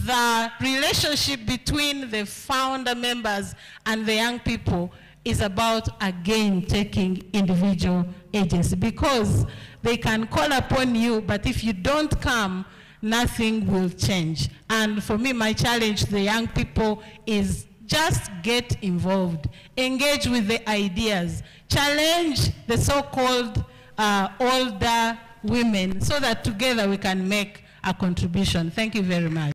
the relationship between the founder members and the young people is about, again, taking individual agency, because they can call upon you, but if you don't come, nothing will change. And for me, my challenge to the young people is just get involved, engage with the ideas, challenge the so-called older women, so that together we can make a contribution. Thank you very much.